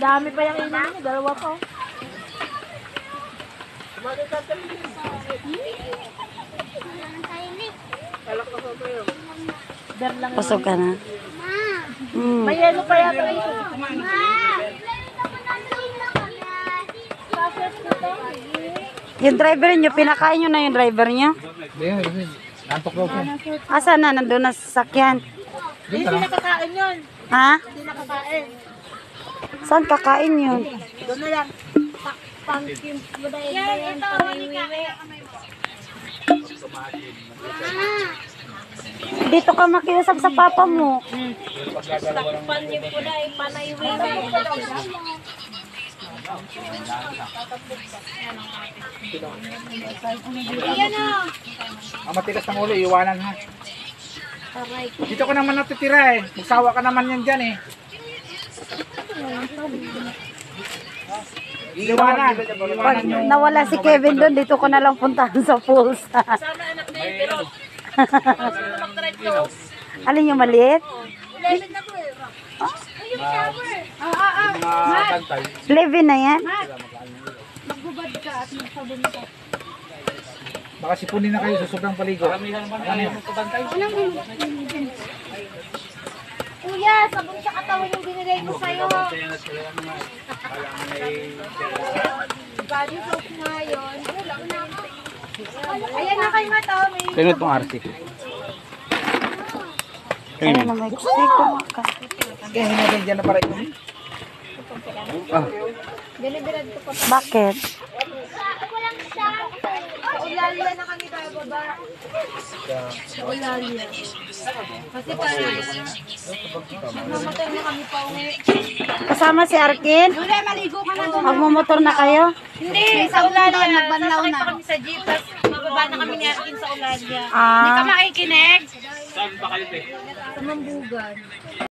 Dami pa yung inan niya, dalawa pa. Pasok ka na. May yelo pa yata ito. Yung driver nyo, pinakain nyo na yung driver nyo? Nantok daw po. Asa na? Nandun na sa sasakyan. Hindi nakakain yun. Ha? Hindi nakakain. Saan kakain yun? Doon na lang. Pang-kim. Yan, ito. Dito ka makiusap sa papa mo. Takpan niyo po na eh. Panay-wiwi. Yan o. Ang matigas ng ulo, iwanan ha. Dito ka naman natitira eh. Magsawa ka naman yan dyan eh. Iwanan. Pag nawala si Kevin doon, dito ko na lang puntahan sa pools. Sana anak na yung pero. Mag-drive ko. Alin yung maliit? 11 na po eh. Ay, yung shower. Nakakantay. 11 na yan? Magbubad ka at magsabon ka. Baka sipunin na kayo sa sobrang paligo. Kuya, sabon sa katawan yung binigay ko sa'yo. Body soap nga yun. Ayan na kayo mata. Tinod pong RC. Ano na may gusto ko maka. Kaya hinagay dyan na para ito. Binibirad ko pa. Bakit? Sa Ulalia na kami tayo baba. Sa Ulalia. Kasi parang mamatay na kami pa uwi. Kasama si Arkin? Wala, maligo ka na doon. Magmumotor na kayo? Hindi, sa Ulalia. Sasakay pa kami sa jeep. Tapos mababa na kami ni Arkin sa Ulalia. Ah. Hindi ka makikinig? Saan ba kayo? Sa Mambugan.